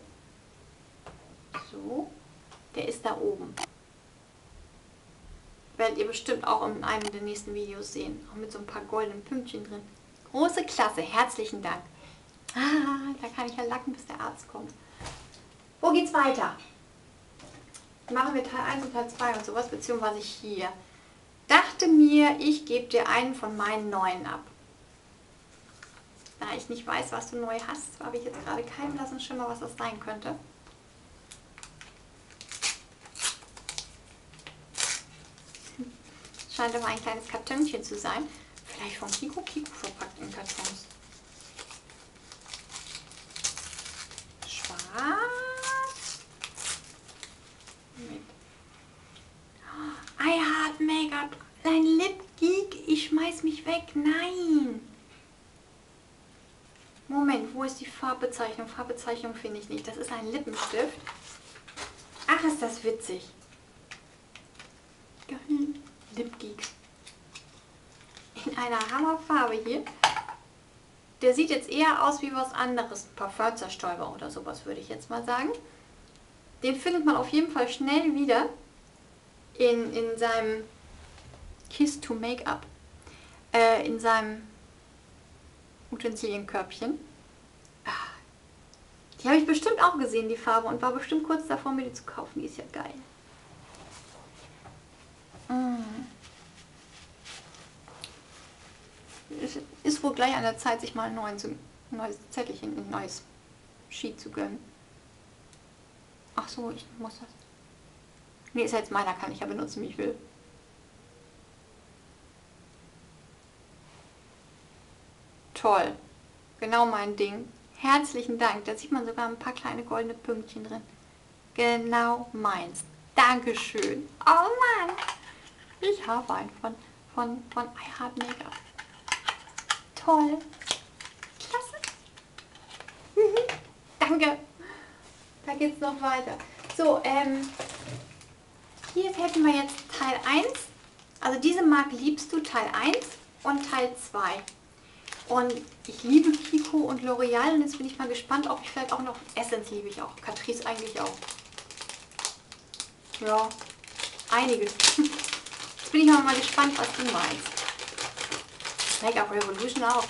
So. Der ist da oben. Werdet ihr bestimmt auch in einem der nächsten Videos sehen. Auch mit so ein paar goldenen Pünktchen drin. Große Klasse, herzlichen Dank. Ah, da kann ich ja lacken, bis der Arzt kommt. Wo geht's weiter? Machen wir Teil 1 und Teil 2 und sowas, beziehungsweise hier. Dachte mir, ich gebe dir einen von meinen neuen ab. Da ich nicht weiß, was du neu hast, habe ich jetzt gerade keinen blassen Schimmer, was das sein könnte. Scheint aber ein kleines Kartönchen zu sein. Vielleicht von Kiko verpackt in Kartons. Schwarz. Mit I Heart Make-up. Ein Lip Geek. Ich schmeiß mich weg. Nein. Moment, wo ist die Farbbezeichnung? Farbbezeichnung finde ich nicht. Das ist ein Lippenstift. Ach, ist das witzig. Geil. Lip Geek. In einer Hammerfarbe hier. Der sieht jetzt eher aus wie was anderes. Parfümzerstäuber oder sowas, würde ich jetzt mal sagen. Den findet man auf jeden Fall schnell wieder in seinem Kiss to Make-up. In seinem Utensilienkörbchen. Die habe ich bestimmt auch gesehen, die Farbe, und war bestimmt kurz davor, mir die zu kaufen. Die ist ja geil. Es ist wohl gleich an der Zeit, sich mal ein neues Zettelchen, ein neues Sheet zu gönnen. Ach so, ich muss das. Nee, ist ja jetzt meiner, kann ich ja benutzen, wie ich will. Toll. Genau mein Ding. Herzlichen Dank. Da sieht man sogar ein paar kleine goldene Pünktchen drin. Genau meins. Dankeschön. Oh Mann. Ich habe einen von I Heart Make-up. Toll. Klasse. Danke. Da geht's noch weiter. So, hier hätten wir jetzt Teil 1. Also diese Marke liebst du, Teil 1 und Teil 2. Und ich liebe Kiko und L'Oreal und jetzt bin ich mal gespannt, ob ich vielleicht auch noch Essence liebe ich auch. Catrice eigentlich auch. Ja, einiges. Jetzt bin ich aber mal gespannt, was du meinst. Make-up Revolution auch.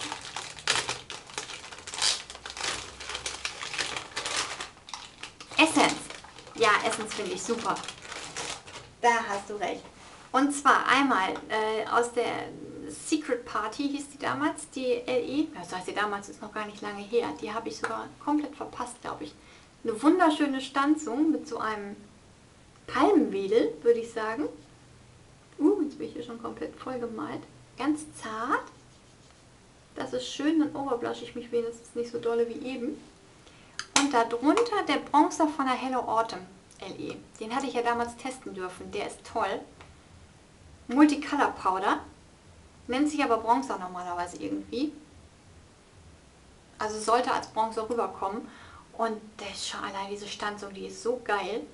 Essence. Ja, Essence finde ich super. Da hast du recht. Und zwar einmal aus der Secret Party hieß die damals, die LE. Das heißt, die damals ist noch gar nicht lange her. Die habe ich sogar komplett verpasst, glaube ich. Eine wunderschöne Stanzung mit so einem Palmenwedel, würde ich sagen. Jetzt bin ich hier schon komplett voll gemalt. Ganz zart. Das ist schön, dann overblushe ich mich wenigstens nicht so dolle wie eben. Und darunter der Bronzer von der Hello Autumn LE. Den hatte ich ja damals testen dürfen. Der ist toll. Multicolor Powder. Nennt sich aber Bronzer normalerweise irgendwie. Also sollte als Bronzer rüberkommen. Und der ist schon allein diese Stanzung, die ist so geil.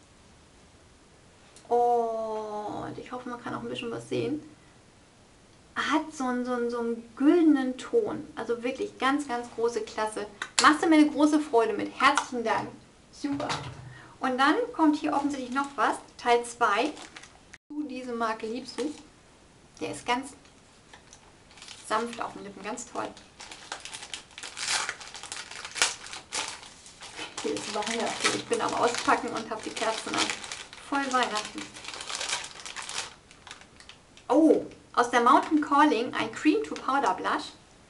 Und ich hoffe, man kann auch ein bisschen was sehen. hat so einen güldenen Ton. Also wirklich ganz, ganz große Klasse. Machst du mir eine große Freude mit. Herzlichen Dank. Super. Und dann kommt hier offensichtlich noch was. Teil 2. Diese Marke liebst du. Der ist ganz sanft auf den Lippen. Ganz toll. Hier ist Weihnachten. Ich bin am Auspacken und habe die Kerzen an. Voll Weihnachten. Oh, aus der Mountain Calling ein Cream to Powder Blush.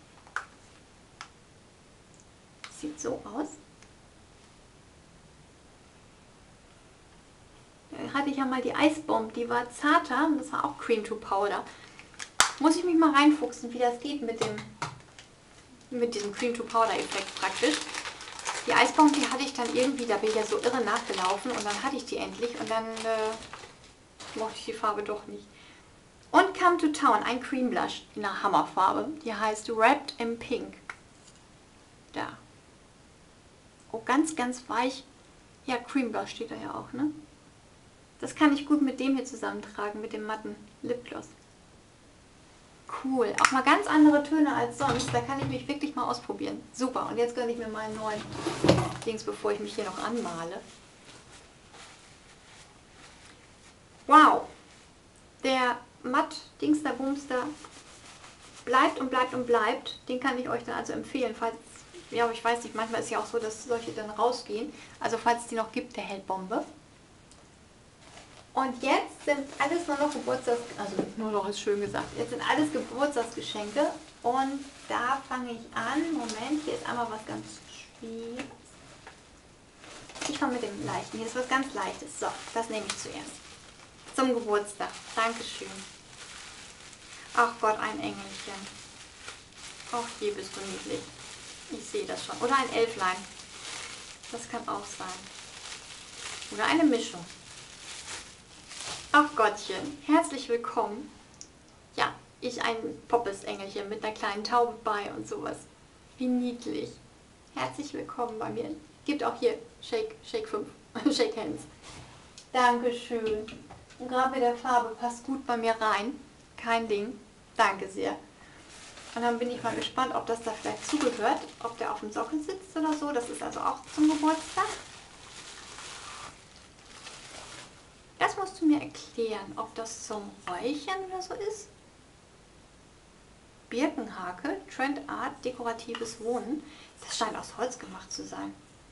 Sieht so aus. Da hatte ich ja mal die Eisbomb, die war zarter und das war auch Cream to Powder. Muss ich mich mal reinfuchsen, wie das geht mit diesem Cream to Powder Effekt praktisch. Die Eisbomb, die hatte ich dann irgendwie, da bin ich ja so irre nachgelaufen und dann hatte ich die endlich und dann mochte ich die Farbe doch nicht. Und Come to Town, ein Cream Blush in einer Hammerfarbe. Die heißt Wrapped in Pink. Da. Oh, ganz, ganz weich. Ja, Cream Blush steht da ja auch, ne? Das kann ich gut mit dem hier zusammentragen, mit dem matten Lipgloss. Cool. Auch mal ganz andere Töne als sonst. Da kann ich mich wirklich mal ausprobieren. Super. Und jetzt gönne ich mir mal einen neuen Dings, bevor ich mich hier noch anmale. Wow. Der matt Dingster Bumster bleibt und bleibt und bleibt. Den kann ich euch dann also empfehlen, falls, ja, ich weiß nicht, manchmal ist ja auch so, dass solche dann rausgehen. Also falls es die noch gibt, der hält Bombe. Und jetzt sind alles nur noch also nur noch ist schön gesagt, jetzt sind alles Geburtstagsgeschenke und da fange ich an. Moment, hier ist einmal was ganz Schwieriges. Ich fange mit dem Leichten, hier ist was ganz Leichtes. So, das nehme ich zuerst. Zum Geburtstag. Dankeschön. Ach Gott, ein Engelchen. Ach, je bist du niedlich. Ich sehe das schon. Oder ein Elflein. Das kann auch sein. Oder eine Mischung. Ach Gottchen, herzlich willkommen. Ja, ich ein Poppes-Engelchen mit einer kleinen Taube bei und sowas. Wie niedlich. Herzlich willkommen bei mir. Gibt auch hier Shake 5, Shake Hands. Dankeschön. Und gerade mit der Farbe passt gut bei mir rein. Kein Ding. Danke sehr. Und dann bin ich mal gespannt, ob das da vielleicht zugehört, ob der auf dem Sockel sitzt oder so. Das ist also auch zum Geburtstag. Das musst du mir erklären, ob das zum Räuchern oder so ist. Birkenhake, Trend Art, dekoratives Wohnen. Das scheint aus Holz gemacht zu sein.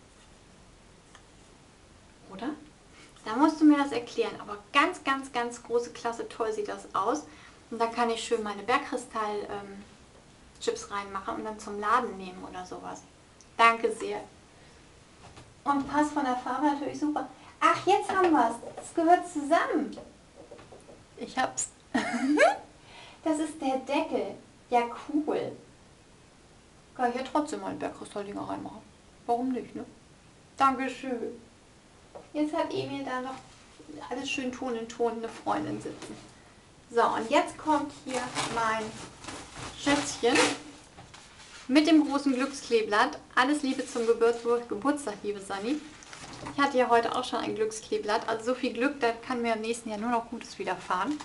Oder? Da musst du mir das erklären. Aber ganz, ganz, ganz große Klasse, toll sieht das aus. Und da kann ich schön meine Bergkristall-Chips reinmachen und dann zum Laden nehmen oder sowas. Danke sehr. Und passt von der Farbe natürlich super. Ach, jetzt haben wir es. Es gehört zusammen. Ich hab's. Das ist der Deckel. Ja, cool. Kann ich ja trotzdem mal einen Bergkristalldinger reinmachen. Warum nicht, ne? Dankeschön. Jetzt hat Emil da noch alles schön Ton in Ton eine Freundin sitzen. So, und jetzt kommt hier mein Schätzchen mit dem großen Glückskleeblatt. Alles Liebe zum Geburtstag, liebe Sunny. Ich hatte ja heute auch schon ein Glückskleeblatt. Also so viel Glück, da kann mir im nächsten Jahr nur noch Gutes widerfahren.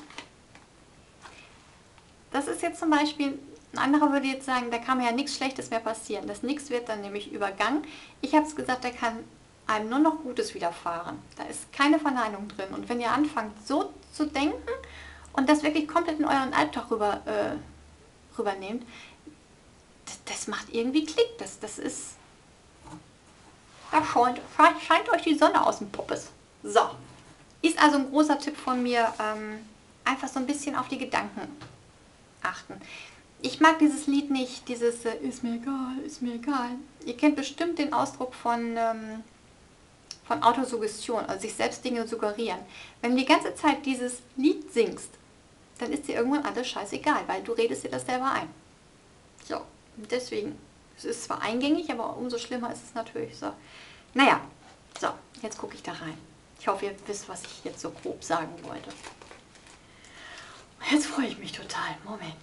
Das ist jetzt zum Beispiel, ein anderer würde jetzt sagen, da kann mir ja nichts Schlechtes mehr passieren. Das Nix wird dann nämlich übergangen. Ich habe es gesagt, da kann einem nur noch Gutes widerfahren. Da ist keine Verneinung drin. Und wenn ihr anfangt so zu denken und das wirklich komplett in euren Alltag rübernehmt, das macht irgendwie Klick. Das ist... Da scheint euch die Sonne aus dem Poppes. So, ist also ein großer Tipp von mir, einfach so ein bisschen auf die Gedanken achten. Ich mag dieses Lied nicht, dieses ist mir egal, ist mir egal. Ihr kennt bestimmt den Ausdruck von Autosuggestion, also sich selbst Dinge suggerieren. Wenn du die ganze Zeit dieses Lied singst, dann ist dir irgendwann alles scheißegal, weil du redest dir das selber ein. So, und deswegen... Es ist zwar eingängig, aber umso schlimmer ist es natürlich so. Naja, so, jetzt gucke ich da rein. Ich hoffe, ihr wisst, was ich jetzt so grob sagen wollte. Jetzt freue ich mich total. Moment.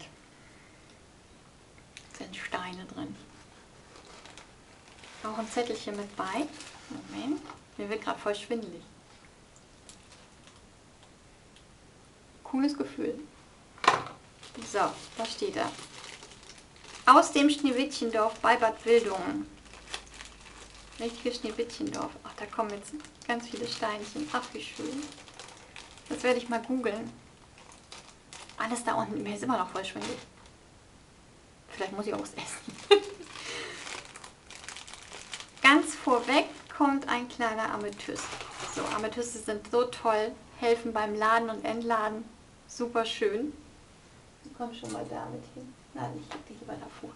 Es sind Steine drin. Auch ein Zettelchen mit bei. Moment. Mir wird gerade voll schwindelig. Cooles Gefühl. So, da steht er. Aus dem Schneewittchendorf bei Bad Wildungen. Richtiges Schneewittchendorf. Ach, da kommen jetzt ganz viele Steinchen. Ach, wie schön. Das werde ich mal googeln. Alles da unten. Mir ist immer noch voll schwindelig. Vielleicht muss ich auch was essen. Ganz vorweg kommt ein kleiner Amethyst. So, Amethyste sind so toll. Helfen beim Laden und Entladen. Super schön. Komm schon mal damit hin. Nein, ich gebe die lieber davor.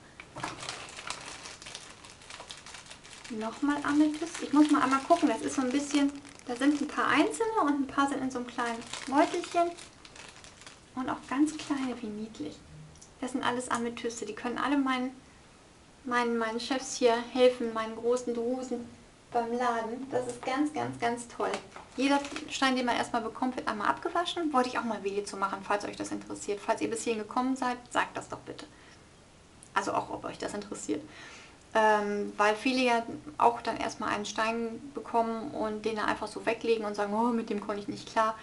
Nochmal Amethyst. Ich muss mal einmal gucken. Das ist so ein bisschen, da sind ein paar einzelne und ein paar sind in so einem kleinen Beutelchen. Und auch ganz kleine, wie niedlich. Das sind alles Amethyste. Die können alle meinen Chefs hier helfen, meinen großen Drusen beim Laden. Das ist ganz, ganz, ganz toll. Jeder Stein, den man erstmal bekommt, wird einmal abgewaschen. Wollte ich auch mal ein Video zu machen, falls euch das interessiert. Falls ihr bis hierhin gekommen seid, sagt das doch bitte. Also auch, ob euch das interessiert. Weil viele ja auch dann erstmal einen Stein bekommen und den dann einfach so weglegen und sagen, oh, mit dem komme ich nicht klar.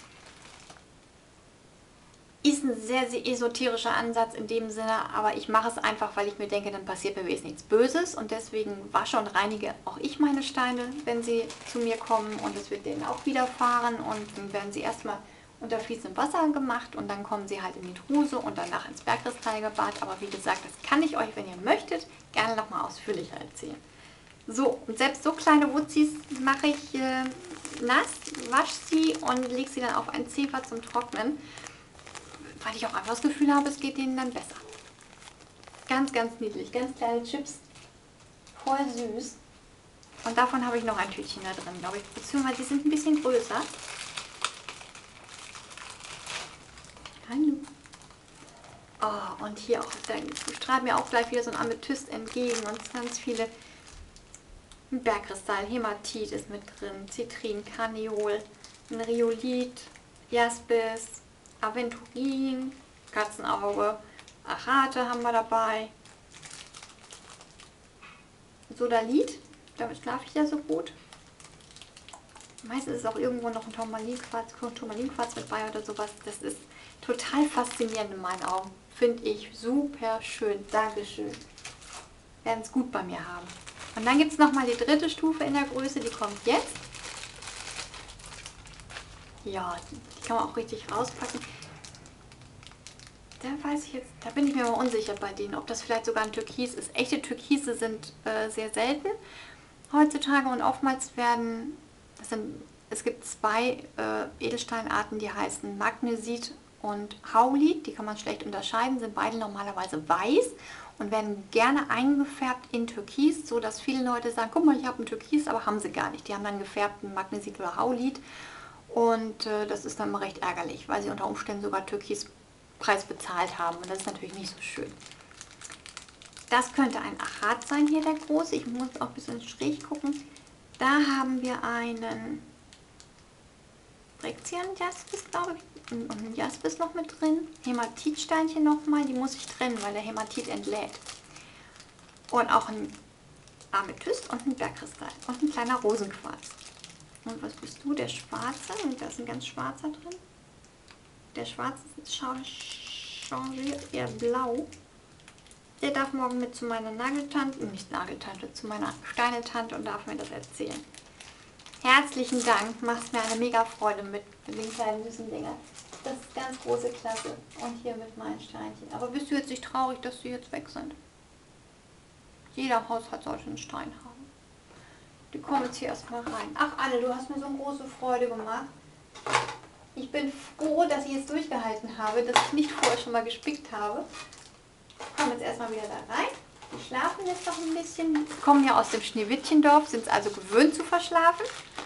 Ist ein sehr, sehr esoterischer Ansatz in dem Sinne, aber ich mache es einfach, weil ich mir denke, dann passiert mir wenigstens nichts Böses und deswegen wasche und reinige auch ich meine Steine, wenn sie zu mir kommen und es wird denen auch widerfahren und dann werden sie erstmal unter fließendem Wasser gemacht und dann kommen sie halt in die Druse und danach ins Bergkristallbad, aber wie gesagt, das kann ich euch, wenn ihr möchtet, gerne nochmal ausführlicher erzählen. So, und selbst so kleine Wutzis mache ich nass, wasche sie und lege sie dann auf ein Zewa zum Trocknen, weil ich auch einfach das Gefühl habe, es geht denen dann besser. Ganz, ganz niedlich. Ganz kleine Chips. Voll süß. Und davon habe ich noch ein Tütchen da drin, glaube ich. Beziehungsweise die sind ein bisschen größer. Hallo. Oh, und hier auch, da strahlt mir auch gleich wieder so ein Amethyst entgegen und ganz viele Bergkristall. Hämatit ist mit drin. Citrin, Karneol, ein Rhyolit, Jaspis, Aventurin, Katzenauge, Achate haben wir dabei. Sodalit, damit schlafe ich ja so gut. Meistens ist auch irgendwo noch ein Turmalinquarz mit bei oder sowas. Das ist total faszinierend in meinen Augen. Finde ich super schön. Dankeschön. Werden es gut bei mir haben. Und dann gibt es nochmal die dritte Stufe in der Größe, die kommt jetzt. Ja, die kann man auch richtig rauspacken. Da weiß ich jetzt, da bin ich mir mal unsicher bei denen, ob das vielleicht sogar ein Türkis ist. Echte Türkise sind sehr selten heutzutage und oftmals es gibt zwei Edelsteinarten, die heißen Magnesit und Haulit. Die kann man schlecht unterscheiden, sind beide normalerweise weiß und werden gerne eingefärbt in Türkis, so dass viele Leute sagen, guck mal, ich habe einen Türkis, aber haben sie gar nicht. Die haben dann gefärbten Magnesit oder Haulit. Und das ist dann mal recht ärgerlich, weil sie unter Umständen sogar Türkispreis bezahlt haben. Und das ist natürlich nicht so schön. Das könnte ein Achat sein, hier der große. Ich muss auch ein bisschen schräg gucken. Da haben wir einen Brexian-Jaspis, glaube ich. Und ein Jaspis noch mit drin. Hämatitsteinchen nochmal. Die muss ich trennen, weil der Hämatit entlädt. Und auch ein Amethyst und ein Bergkristall. Und ein kleiner Rosenquarz. Und was bist du? Der schwarze. Und da ist ein ganz schwarzer drin. Der schwarze changiert eher blau. Der darf morgen mit zu meiner Nageltante, nicht Nageltante, zu meiner Steinetante und darf mir das erzählen. Herzlichen Dank. Macht mir eine mega Freude mit den kleinen süßen Dingern. Das ist ganz große Klasse. Und hier mit meinen Steinchen. Aber bist du jetzt nicht traurig, dass sie jetzt weg sind? Jeder Haushalt sollte einen Stein haben. Die kommen jetzt hier erstmal rein. Ach Anne, du hast mir so eine große Freude gemacht. Ich bin froh, dass ich jetzt durchgehalten habe, dass ich nicht vorher schon mal gespickt habe. Ich komme jetzt erstmal wieder da rein. Die schlafen jetzt noch ein bisschen. Die kommen ja aus dem Schneewittchendorf, sind also gewöhnt zu verschlafen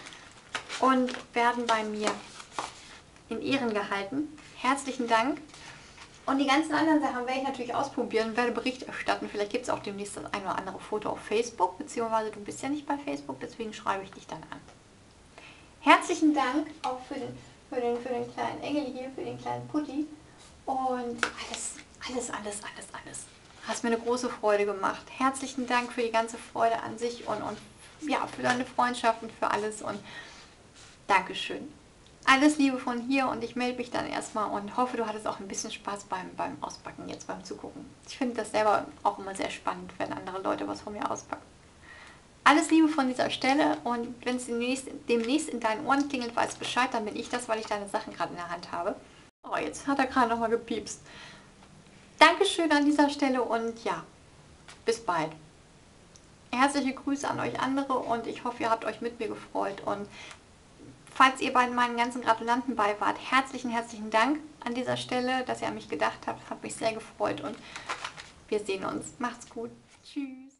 und werden bei mir in Ehren gehalten. Herzlichen Dank. Und die ganzen anderen Sachen werde ich natürlich ausprobieren und werde Bericht erstatten. Vielleicht gibt es auch demnächst das ein oder andere Foto auf Facebook, beziehungsweise du bist ja nicht bei Facebook, deswegen schreibe ich dich dann an. Herzlichen Dank auch für den kleinen Engel hier, für den kleinen Putti. Und alles. Hast mir eine große Freude gemacht. Herzlichen Dank für die ganze Freude an sich und ja, für deine Freundschaft und für alles und Dankeschön. Alles Liebe von hier und ich melde mich dann erstmal und hoffe, du hattest auch ein bisschen Spaß beim Auspacken, jetzt beim Zugucken. Ich finde das selber auch immer sehr spannend, wenn andere Leute was von mir auspacken. Alles Liebe von dieser Stelle und wenn es demnächst in deinen Ohren klingelt, weißt Bescheid, dann bin ich das, weil ich deine Sachen gerade in der Hand habe. Oh, jetzt hat er gerade nochmal gepiepst. Dankeschön an dieser Stelle und ja, bis bald. Herzliche Grüße an euch andere und ich hoffe, ihr habt euch mit mir gefreut. Und falls ihr bei meinen ganzen Gratulanten bei wart, herzlichen Dank an dieser Stelle, dass ihr an mich gedacht habt. Hat mich sehr gefreut und wir sehen uns. Macht's gut. Tschüss.